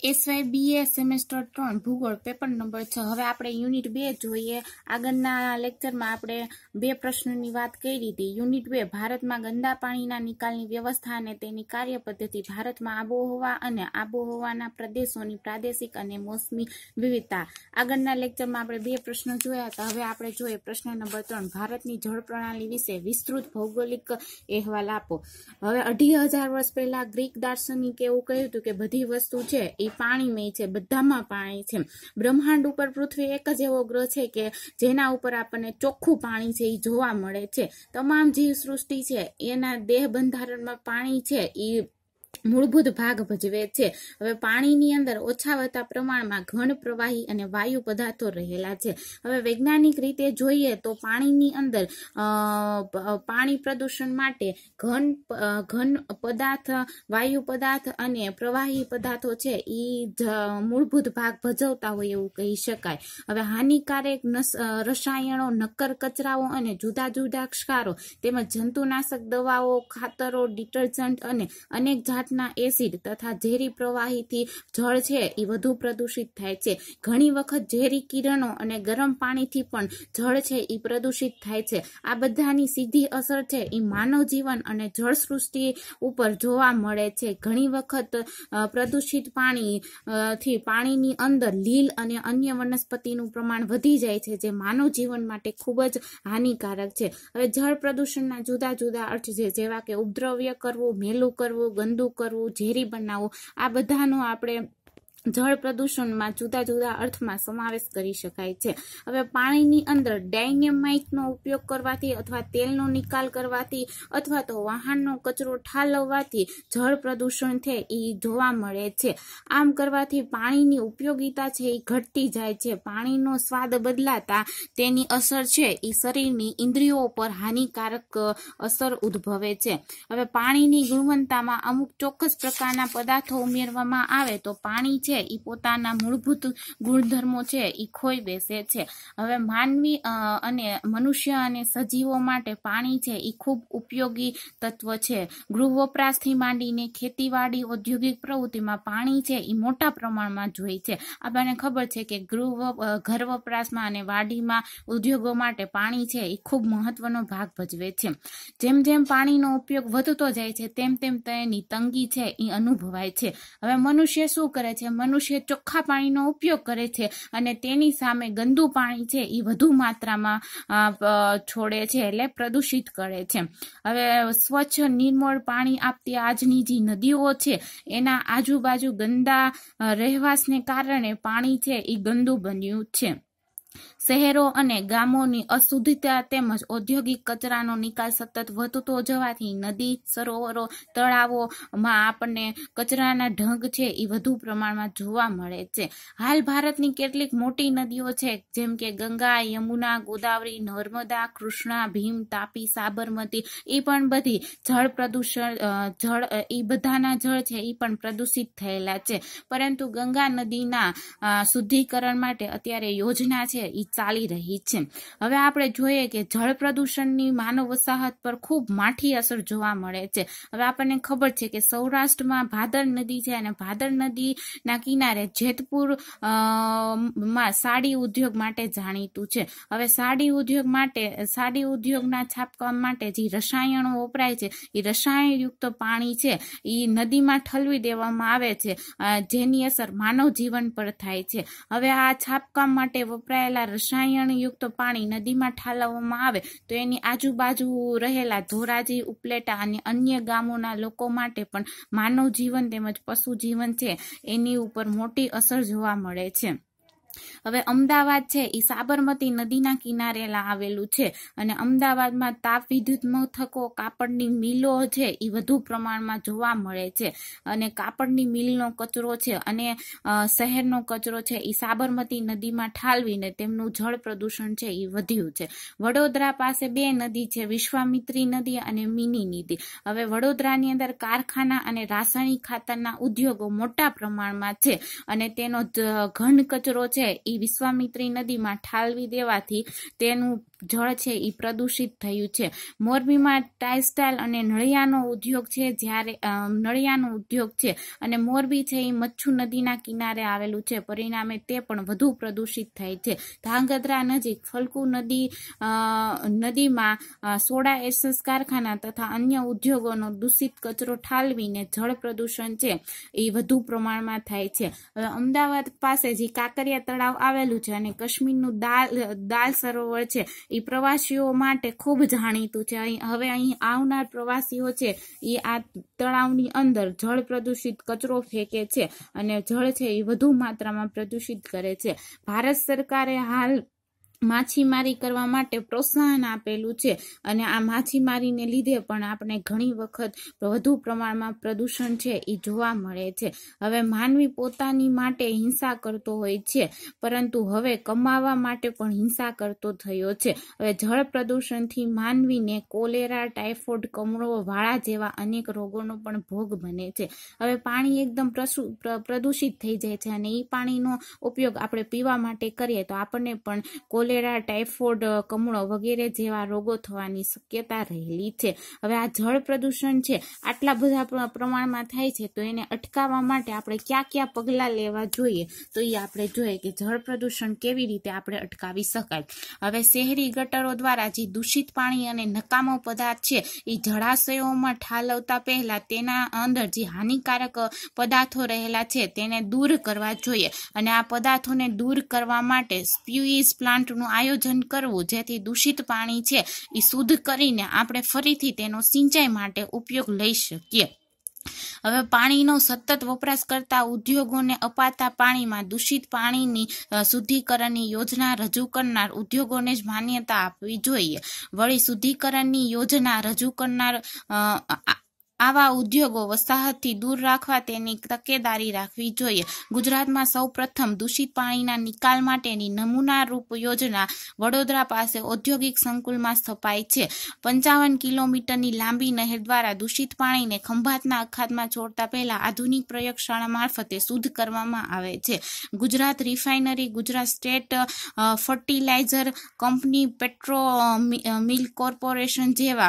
SY BA semester 3 ભૂગોળ paper number 6 હવે આપણે યુનિટ 2 જોઈએ। આગળના લેક્ચરમાં આપણે બે પ્રશ્નોની વાત કરી હતી। યુનિટ 2 ભારતમાં ગંદા પાણીના નિકાલની વ્યવસ્થા અને તેની કાર્યપદ્ધતિ, ભારતમાં આબોહવા અને આબોહવાના પ્રદેશોની પ્રાદેશિક અને મોસમી વિવિધતા। આગળના લેક્ચરમાં આપણે બે પ્રશ્નો જોયા હતા। હવે આપણે જોઈએ પ્રશ્ન નંબર 3 ભારતની જળ પ્રણાલી વિશે વિસ્તૃત ભૌગોલિક અહેવાલ આપો। હવે 2500 વર્ષ પહેલા ગ્રીક દાર્શનિકે એવું કહ્યું હતું કે બધી વસ્તુ છે એ પાણીમય છે, બધામાં પાણી છે। બ્રહ્માંડ ઉપર પૃથ્વી એક જ એવો ગ્રહ છે કે જેના ઉપર આપણને ચોખ્ખું પાણી છે એ જોવા મળે છે। તમામ જીવ સૃષ્ટિ છે એના દેહ બંધારણમાં પાણી છે એ મૂળભૂત ભાગ ભજવે છે। હવે પાણીની અંદર ઓછા વત્તા પ્રમાણમાં ઘન, પ્રવાહી અને વાયુ પદાર્થો રહેલા છે। હવે વૈજ્ઞાનિક રીતે જોઈએ તો પાણીની અંદર પાણી પ્રદૂષણ માટે ઘન પદાર્થ, વાયુ પદાર્થ અને પ્રવાહી પદાર્થો છે એ મૂળભૂત ભાગ ભજવતા હોય એવું કહી શકાય। હવે હાનિકારક રસાયણો, નક્કર કચરાઓ અને જુદા જુદા ક્ષારો તેમજ જંતુનાશક દવાઓ, ખાતરો, ડિટર્જન્ટ અને અનેક જાતના એસિડ તથા ઝેરી પ્રવાહીથી જળ છે એ વધુ પ્રદૂષિત થાય છે। ઘણી વખત ઝેરી કિરણો અને ગરમ પાણીથી પણ જળ છે એ પ્રદૂષિત થાય છે। આ બધાની સીધી અસર છે એ માનવ જીવન અને જળ સૃષ્ટિ ઉપર જોવા મળે છે। ઘણી વખત પ્રદૂષિત પાણીથી પાણીની અંદર લીલ અને અન્ય વનસ્પતિનું પ્રમાણ વધી જાય છે જે માનવ જીવન માટે ખૂબ જ હાનિકારક છે। હવે જળ પ્રદૂષણના જુદા જુદા અર્થ છે જેવા કે ઉપદ્રવ્ય કરવું, મેલું કરવું, ગંદુ કરવું, ઝેરી બનાવવું, આ બધાનો આપણે જળ પ્રદૂષણમાં જુદા જુદા અર્થમાં સમાવેશ કરી શકાય છે। હવે પાણીની અંદર ડાયનેમાઇટનો ઉપયોગ કરવાથી અથવા તેલનો નિકાલ કરવાથી અથવા તો વાહનનો કચરો ઠાલવવાથી જળ પ્રદૂષણ છે એ જોવા મળે છે। આમ કરવાથી પાણીની ઉપયોગિતા છે એ ઘટતી જાય છે। પાણીનો સ્વાદ બદલાતા તેની અસર છે એ શરીરની ઇન્દ્રિયો પર હાનિકારક અસર ઉદ્ભવે છે। હવે પાણીની ગુણવત્તામાં અમુક ચોક્કસ પ્રકારના પદાર્થો ઉમેરવામાં આવે તો પાણી છે એ પોતાના મૂળભૂત ગુણધર્મો છે એ ખોઈ બેસે છે। હવે માનવી અને મનુષ્ય અને સજીવો માટે પાણી છે એ ખૂબ ઉપયોગી તત્વ છે। ગૃહ વપરાશથી માંડીને ખેતીવાડી, ઔદ્યોગિક પ્રવૃત્તિમાં પાણી છે એ મોટા પ્રમાણમાં જોઈએ છે। આપણને ખબર છે કે ઘર વપરાશમાં અને વાડીમાં ઉદ્યોગો માટે પાણી છે એ ખૂબ મહત્વનો ભાગ ભજવે છે। જેમ જેમ પાણીનો ઉપયોગ વધતો જાય છે તેમ તેમ તેની તંગી છે એ અનુભવાય છે। હવે મનુષ્ય શું કરે છે? મનુષ્ય ચોખ્ખા પાણીનો ઉપયોગ કરે છે અને તેની સામે ગંદુ પાણી છે એ વધુ માત્રામાં છોડે છે એટલે પ્રદૂષિત કરે છે। હવે સ્વચ્છ નિર્મળ પાણી આપતી આજની જે નદીઓ છે એના આજુબાજુ ગંદા રહેવાસને કારણે પાણી છે એ ગંદુ બન્યું છે। શહેરો અને ગામોની અશુદ્ધતા તેમજ ઔદ્યોગિક કચરાનો નિકાલ સતત વધતો જવાથી નદી, સરોવરો, તળાવોમાં આપણને કચરાના ઢગ છે એ વધુ પ્રમાણમાં જોવા મળે છે। હાલ ભારતની કેટલીક મોટી નદીઓ છે જેમ કે ગંગા, યમુના, ગોદાવરી, નર્મદા, કૃષ્ણા, ભીમ, તાપી, સાબરમતી એ પણ બધી જળ પ્રદૂષણ એ બધાના જળ છે એ પણ પ્રદૂષિત થયેલા છે। પરંતુ ગંગા નદીના શુદ્ધિકરણ માટે અત્યારે યોજના છે એ ચાલી રહી છે। હવે આપણે જોઈએ કે જળ પ્રદૂષણની માનવ વસાહત પર ખૂબ માઠી અસર જોવા મળે છે। હવે આપણને ખબર છે કે સૌરાષ્ટ્રમાં ભાદર નદી છે અને ભાદર નદીના કિનારે જેતપુર માં સાડી ઉદ્યોગ માટે જાણીતું છે। હવે સાડી ઉદ્યોગના છાપકામ માટે જે રસાયણો વપરાય છે એ રસાયણયુક્ત પાણી છે એ નદીમાં ઠલવી દેવામાં આવે છે જેની અસર માનવ જીવન પર થાય છે। હવે આ છાપકામ માટે વપરાયેલા રસાયણયુક્ત પાણી નદીમાં ઠાલવવામાં આવે તો એની આજુબાજુ રહેલા ધોરાજી, ઉપલેટા અને અન્ય ગામોના લોકો માટે પણ માનવ જીવન તેમજ પશુ જીવન છે એની ઉપર મોટી અસર જોવા મળે છે। હવે અમદાવાદ છે એ સાબરમતી નદીના કિનારે આવેલું છે અને અમદાવાદમાં તાપ વિદ્યુત મથકો, કાપડની મિલો છે એ વધુ પ્રમાણમાં જોવા મળે છે અને કાપડની મિલનો કચરો છે અને શહેરનો કચરો છે એ સાબરમતી નદીમાં ઠાલવીને તેમનું જળ પ્રદૂષણ છે એ વધ્યું છે। વડોદરા પાસે બે નદી છે, વિશ્વામિત્રી નદી અને મિની નદી। હવે વડોદરાની અંદર કારખાના અને રાસાયણિક ખાતરના ઉદ્યોગો મોટા પ્રમાણમાં છે અને તેનો ઘન કચરો છે એ વિશ્વામિત્રી નદીમાં ઠાલવી દેવાથી તેનું જળ છે એ પ્રદૂષિત થયું છે. મોરબીમાં ટેક્સટાઇલ અને નળિયાનો ઉદ્યોગ છે, જ્યારે નળિયાનો ઉદ્યોગ છે અને મોરબી છે એ મચ્છુ નદીના કિનારે આવેલું છે, પરિણામે તે પણ વધુ પ્રદૂષિત થાય છે. ધાંગધ્રા નજીક ફલ્ગુ નદીમાં સોડા એસેસ કારખાના તથા અન્ય ઉદ્યોગોનો દૂષિત કચરો ઠાલવીને જળ પ્રદૂષણ છે એ વધુ પ્રમાણમાં થાય છે. હવે અમદાવાદ પાસે જે કાંકરિયા તળાવ આવેલું છે અને કાશ્મીરનું દાલ સરોવર છે એ પ્રવાસીઓ માટે ખૂબ જાણીતું છે. હવે અહીં આવનાર પ્રવાસીઓ છે એ આ તળાવની અંદર જળ પ્રદૂષિત કચરો ફેંકે છે અને જળ છે એ વધુ માત્રામાં પ્રદૂષિત કરે છે. ભારત સરકારે હાલ માછીમારી કરવા માટે પ્રોત્સાહન આપેલું છે અને આ માછીમારીને લીધે પણ આપણે ઘણી વખત વધુ પ્રમાણમાં પ્રદૂષણ છે એ જોવા મળે છે. હવે માનવી પોતાની માટે હિંસા કરતો હોય છે, પરંતુ હવે કમાવા માટે પણ હિંસા કરતો થયો છે. હવે જળ પ્રદૂષણથી માનવીને કોલેરા, ટાઇફોઇડ, કમળો, વાળા જેવા અનેક રોગોનો પણ ભોગ બને છે. હવે પાણી એકદમ પ્રદૂષિત થઈ જાય છે અને એ પાણીનો ઉપયોગ આપણે પીવા માટે કરીએ તો આપણને પણ કોલેરા, ટાઇફોઇડ, કમળો વગેરે જેવા રોગો થવાની શક્યતા રહેલી છે. હવે આ જળ પ્રદૂષણ છે આટલા બધા પ્રમાણમાં થાય છે, તો એને અટકાવવા માટે આપણે કયા પગલાં લેવા જોઈએ, તો એ આપણે જોઈએ કે જળ પ્રદૂષણ કેવી રીતે આપણે અટકાવી શકાય. હવે શહેરી ગટરો દ્વારા જે દૂષિત પાણી અને નકામો પદાર્થ છે એ જળાશયોમાં ઠાલવતા પહેલા તેના અંદર જે હાનિકારક પદાર્થો રહેલા છે તેને દૂર કરવા જોઈએ અને આ પદાર્થોને દૂર કરવા માટે સ્પ્યુઇઝ પ્લાન્ટનું આયોજન કરવું, જેથી દૂષિત પાણી છે એ શુદ્ધ કરીને આપણે ફરીથી તેનો સિંચાઈ માટે ઉપયોગ લઈ શકીએ. હવે પાણીનો સતત વપરાશ કરતા ઉદ્યોગોને અપાતા પાણીમાં દૂષિત પાણીની શુદ્ધિકરણની યોજના રજૂ કરનાર ઉદ્યોગોને જ માન્યતા આપવી જોઈએ. વળી શુદ્ધિકરણની યોજના રજૂ કરનાર આવા ઉદ્યોગો વસાહતથી દૂર રાખવા તેની તકેદારી રાખવી જોઈએ. ગુજરાતમાં સૌ પ્રથમ દૂષિત પાણીના નિકાલ માટેની નમૂનારૂપ યોજના વડોદરા પાસે ઔદ્યોગિક સંકુલમાં સ્થપાઈ છે. 55 કિલોમીટરની લાંબી નહેર દ્વારા દૂષિત પાણીને ખંભાતના અખાતમાં છોડતા પહેલા આધુનિક પ્રયોગશાળા મારફતે શુદ્ધ કરવામાં આવે છે. Gujarat refinery, Gujarat state fertiliser company, petro milk corporation જેવા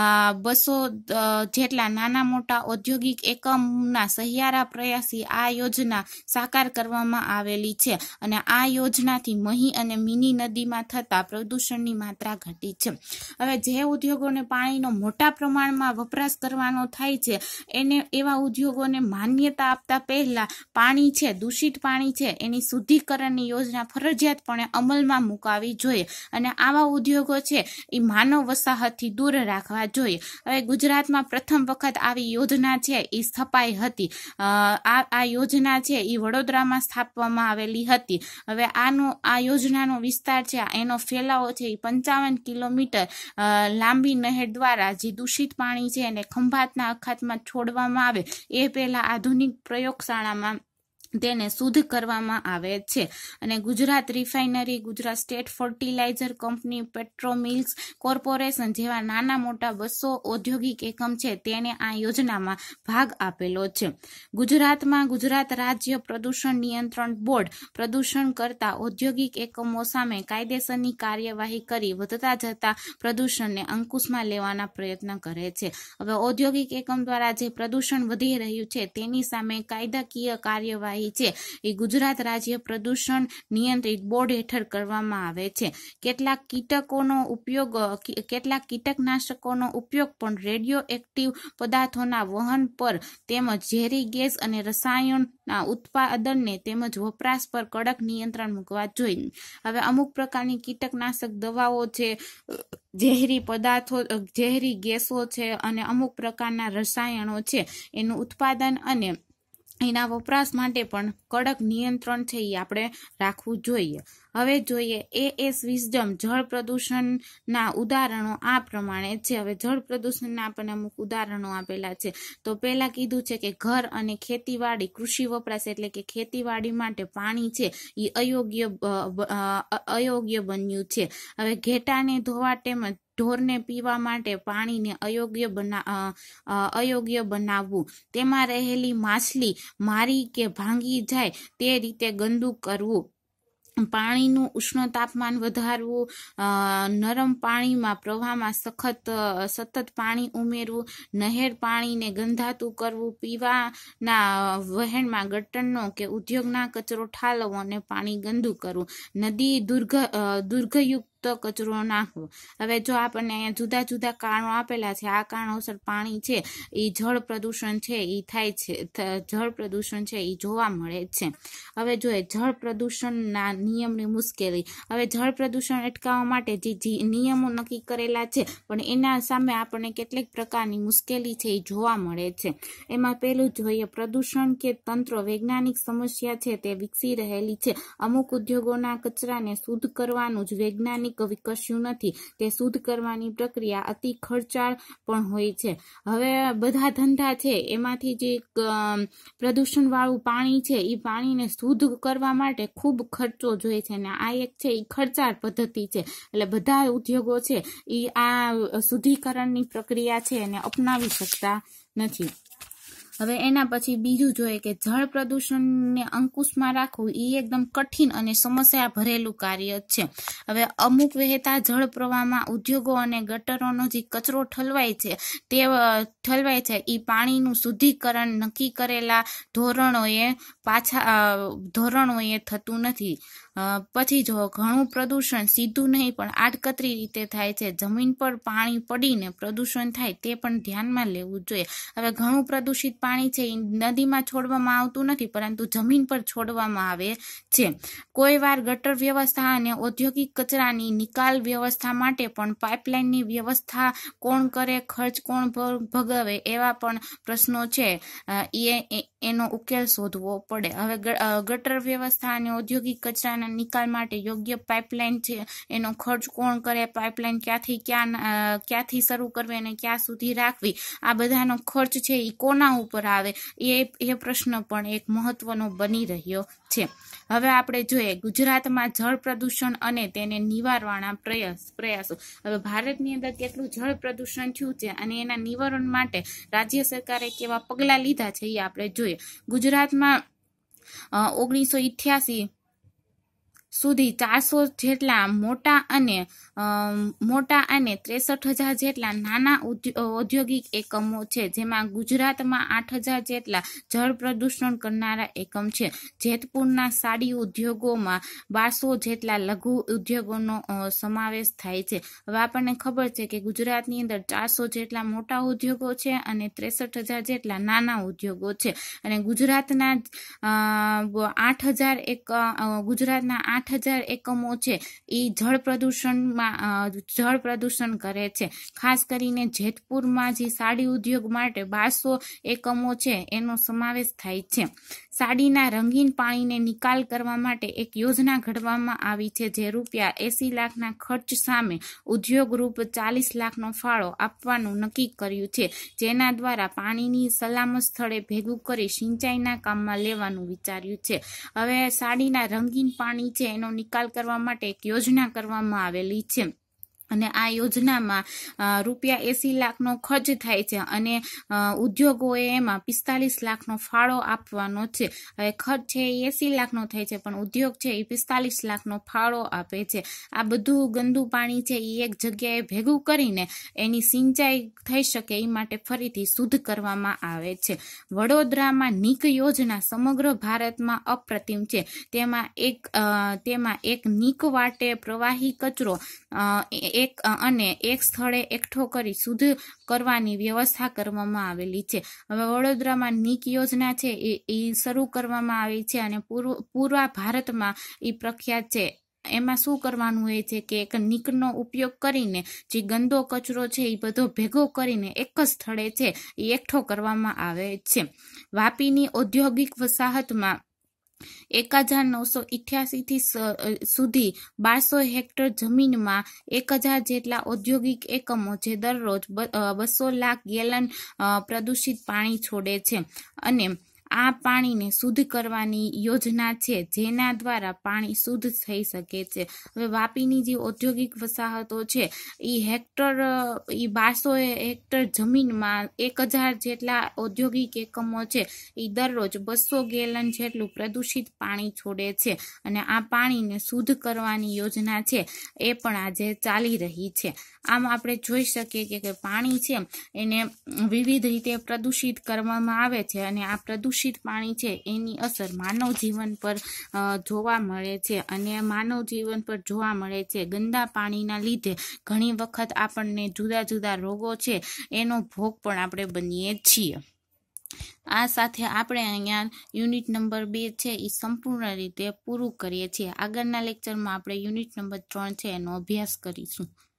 200 જેટલા નાના મોટા ઔદ્યોગિક એકમના સહિયારા પ્રયાસથી આ યોજના સાકાર કરવામાં આવેલી છે અને આ યોજનાથી મહી અને મિની નદીમાં થતા પ્રદૂષણની માત્રા ઘટી છે. હવે જે ઉદ્યોગોને પાણીનો મોટા પ્રમાણમાં વપરાશ કરવાનો થાય છે એને એવા ઉદ્યોગોને માન્યતા આપતા પહેલા પાણી છે, દૂષિત પાણી છે, એની શુદ્ધિકરણની યોજના ફરજિયાતપણે અમલમાં મુકાવી જોઈએ અને આવા ઉદ્યોગો છે એ માનવ વસાહતથી દૂર રાખવા જોઈએ. હવે ગુજરાતમાં પ્રથમ વખત આવી યોજના છે એ સ્થપાઈ હતી. આ યોજના છે એ વડોદરામાં સ્થાપવામાં આવેલી હતી. હવે આ યોજનાનો વિસ્તાર છે, એનો ફેલાવો છે એ 55 કિલોમીટર લાંબી નહેર દ્વારા જે દૂષિત પાણી છે એને ખંભાતના અખાતમાં છોડવામાં આવે એ પહેલા આધુનિક પ્રયોગશાળામાં તેને શુદ્ધ કરવામાં આવે છે અને Gujarat refinery, Gujarat state fertiliser company, petro milk corporation જેવા નાના મોટા 200 ઔદ્યોગિક એકમ છે તેને આ યોજનામાં ભાગ આપેલો છે. ગુજરાતમાં ગુજરાત રાજ્ય પ્રદૂષણ નિયંત્રણ બોર્ડ પ્રદૂષણ કરતા ઔદ્યોગિક એકમો સામે કાયદેસરની કાર્યવાહી કરી વધતા જતા પ્રદૂષણને અંકુશમાં લેવાના પ્રયત્ન કરે છે. હવે ઔદ્યોગિક એકમ દ્વારા જે પ્રદૂષણ વધી રહ્યું છે તેની સામે કાયદાકીય કાર્યવાહી છે એ ગુજરાત રાજ્ય પ્રદૂષણ નિયંત્રિત બોર્ડ હેઠળ કરવામાં આવે છે. કેટલાક કીટકનાશકોનો ઉપયોગ પણ રેડિયો એક્ટિવ પદાર્થોના વહન પર તેમજ ઝેરી ગેસ અને રસાયણના ઉત્પાદનને તેમજ વપરાશ પર કડક નિયંત્રણ મૂકવા જોઈએ. હવે અમુક પ્રકારની કીટકનાશક દવાઓ છે, ઝેરી પદાર્થો, ઝેરી ગેસો છે અને અમુક પ્રકારના રસાયણો છે એનું ઉત્પાદન અને એના વપરાશ માટે પણ કડક નિયંત્રણ છે એ આપણે રાખવું જોઈએ. હવે જોઈએ AS વિઝડમ જળ પ્રદૂષણના ઉદાહરણો આ પ્રમાણે છે. હવે જળ પ્રદૂષણના આપણને અમુક ઉદાહરણો આપેલા છે. તો પહેલા કીધું છે કે ઘર અને ખેતીવાડી, કૃષિ વપરાશ એટલે કે ખેતીવાડી માટે પાણી છે એ અયોગ્ય બન્યું છે. હવે ઘેટાને ધોવા તેમજ ઢોરને પીવા માટે પાણીને અયોગ્ય બનાવવું, તેમાં રહેલી માછલી મારી કે ભાંગી જાય તે રીતે ગંદુ કરવું, પાણીનું ઉષ્ણ તાપમાન વધારવું, નરમ પાણીમાં પ્રવાહમાં સતત પાણી ઉમેરવું, નહેર પાણીને ગંધાતું કરવું, પીવાના વહેણમાં ગટરનો કે ઉદ્યોગના કચરો ઠાલવવો અને પાણી ગંદુ કરવું, નદી દુર્ગયુક્ત કચરો નાખવો. હવે જો આપણને અહીંયા જુદા જુદા કારણો આપેલા છે, આ કારણોસર પાણી છે એ જળ પ્રદૂષણ છે એ થાય છે, જળ પ્રદૂષણ છે એ જોવા મળે છે. હવે જોઈએ જળ પ્રદૂષણના નિયમની મુશ્કેલી. હવે જળ પ્રદૂષણ અટકાવવા માટે જે નિયમો નક્કી કરેલા છે પણ એના સામે આપણને કેટલીક પ્રકારની મુશ્કેલી છે એ જોવા મળે છે. એમાં પહેલું જોઈએ પ્રદૂષણ કે તંત્ર વૈજ્ઞાનિક સમસ્યા છે તે વિકસી રહેલી છે. અમુક ઉદ્યોગોના કચરાને શુદ્ધ કરવાનું જ વૈજ્ઞાનિક વિકસ્યું નથી. તે શુદ્ધ કરવાની પ્રક્રિયા અતિ ખર્ચાળ પણ હોય છે. હવે બધા ધંધા છે એમાંથી જે પ્રદૂષણ વાળું પાણી છે એ પાણીને શુદ્ધ કરવા માટે ખૂબ ખર્ચો જોઈએ છે અને આ એક છે એ ખર્ચાળ પદ્ધતિ છે. એટલે બધા ઉદ્યોગો છે એ આ શુદ્ધિકરણની પ્રક્રિયા છે એને અપનાવી શકતા નથી. હવે એના પછી બીજું જોઈએ કે જળ પ્રદૂષણને અંકુશમાં રાખવું એ એકદમ કઠિન અને સમસ્યા ભરેલું કાર્ય છે. હવે અમુક વહેતા જળ પ્રવાહમાં ઉદ્યોગો અને ગટરોનો જે કચરો ઠલવાય છે એ પાણીનું શુદ્ધિકરણ નક્કી કરેલા ધોરણોએ થતું નથી. પછી જો ઘણું પ્રદૂષણ સીધું નહીં પણ આડકતરી રીતે થાય છે. જમીન પર પાણી પડીને પ્રદૂષણ થાય તે પણ ધ્યાનમાં લેવું જોઈએ. હવે ઘણું પ્રદૂષિત પાણી છે એ નદીમાં છોડવામાં આવતું નથી પરંતુ જમીન પર છોડવામાં આવે છે. કોઈ વાર ગટર વ્યવસ્થા અને ઔદ્યોગિક કચરાની નિકાલ વ્યવસ્થા માટે પણ પાઇપલાઇનની વ્યવસ્થા કોણ કરે, ખર્ચ કોણ ભોગવે એવા પણ પ્રશ્નો છે એનો ઉકેલ શોધવો પડે. હવે ગટર વ્યવસ્થા અને ઔદ્યોગિક કચરાના નિકાલ માટે યોગ્ય પાઇપલાઇન છે એનો ખર્ચ કોણ કરે, પાઇપલાઇન ક્યાંથી શરૂ કરવી અને ક્યાં સુધી રાખવી, આ બધાનો ખર્ચ છે એ કોના ઉપર આવે એ પ્રશ્ન પણ એક મહત્વનો બની રહ્યો છે. હવે આપણે જોઈએ ગુજરાતમાં જળ પ્રદૂષણ અને તેને નિવારવાના પ્રયાસો. હવે ભારતની અંદર કેટલું જળ પ્રદૂષણ થયું છે અને એના નિવારણ માટે રાજ્ય સરકારે કેવા પગલાં લીધા છે એ આપણે જોઈએ. ગુજરાતમાં 1988 સુધી 400 જેટલા મોટા અને 63,000 જેટલા નાના ઔદ્યોગિક એકમો છે, જેમાં ગુજરાતમાં 8,000 જેટલા જળ પ્રદૂષણ કરનારા એકમ છે. જેતપુરના સાડી ઉદ્યોગોમાં 1200 જેટલા લઘુ ઉદ્યોગોનો સમાવેશ થાય છે. હવે આપણને ખબર છે કે ગુજરાતની અંદર 400 જેટલા મોટા ઉદ્યોગો છે અને 63,000 જેટલા નાના ઉદ્યોગો છે અને ગુજરાતના 8,000 એકમો છે એ જળ પ્રદૂષણ કરે છે. ખાસ કરીને જેતપુરમાં જે સાડી ઉદ્યોગ માટે 1200 એકમો છે એનો સમાવેશ થાય છે. સાડીના રંગીન પાણીને નિકાલ કરવા માટે એક યોજના ઘડવામાં આવી છે જે રૂપિયા 80 લાખના ખર્ચ સામે ઉદ્યોગ રૂપ 40 લાખનો ફાળો આપવાનું નક્કી કર્યું છે, જેના દ્વારા પાણીની સલામત સ્થળે ભેગું કરી સિંચાઈના કામમાં લેવાનું વિચાર્યું છે. હવે સાડીના રંગીન પાણી છે એનો નિકાલ કરવા માટે એક યોજના કરવામાં આવેલી છે અને આ યોજનામાં રૂપિયા 80 લાખનો ખર્ચ થાય છે અને ઉદ્યોગોએ એમાં 45 લાખનો ફાળો આપવાનો છે. હવે ખર્ચ છે એ 80 લાખનો થાય છે પણ ઉદ્યોગ છે એ 45 લાખનો ફાળો આપે છે. આ બધું ગંદુ પાણી છે એ એક જગ્યાએ ભેગું કરીને એની સિંચાઈ થઈ શકે એ માટે ફરીથી શુદ્ધ કરવામાં આવે છે. વડોદરામાં નિક યોજના સમગ્ર ભારતમાં અપ્રતિમ છે. તેમાં એક નિક વાટે પ્રવાહી કચરો એક સ્થળે એકઠો કરી શુદ્ધ કરવાની વ્યવસ્થા કરવામાં આવેલી છે. હવે વડોદરામાં નિક યોજના છે એ શરૂ કરવામાં આવી છે અને પૂરા ભારતમાં એ પ્રખ્યાત છે. એમાં શું કરવાનું હોય છે કે એક નિકનો ઉપયોગ કરીને જે ગંદો કચરો છે એ બધો ભેગો કરીને એક જ સ્થળે છે એ એકઠો કરવામાં આવે છે. વાપીની ઔદ્યોગિક વસાહતમાં 1988 સુધી 1200 હેક્ટર જમીનમાં 1000 જેટલા ઔદ્યોગિક એકમો જે દરરોજ 200 લાખ ગેલન પ્રદૂષિત પાણી છોડે છે અને આ પાણીને શુદ્ધ કરવાની યોજના છે, જેના દ્વારા પાણી શુદ્ધ થઈ શકે છે. હવે વાપીની જે ઔદ્યોગિક વસાહતો છે એ 1200 હેક્ટર જમીનમાં 1000 જેટલા ઔદ્યોગિક એકમો છે એ દરરોજ 200 ગેલન જેટલું પ્રદૂષિત પાણી છોડે છે, અને આ પાણીને શુદ્ધ કરવાની યોજના છે એ પણ આજે ચાલી રહી છે. આમ આપણે જોઈ શકીએ કે પાણી છે એને વિવિધ રીતે પ્રદૂષિત કરવામાં આવે છે, અને આ પ્રદૂષિત પાણી છે એની અસર માનવ જીવન પર જોવા મળે છે, અને માનવ જીવન પર જોવા મળે છે ગંદા પાણીના લીધે ઘણી વખત આપણને જુદા જુદા રોગો છે એનો ભોગ પણ આપણે બનીએ છીએ. આ સાથે આપણે અહીંયા યુનિટ નંબર 2 છે એ સંપૂર્ણ રીતે પૂરું કરીએ છીએ. આગળના લેક્ચરમાં આપણે યુનિટ નંબર 3 છે એનો અભ્યાસ કરીશું.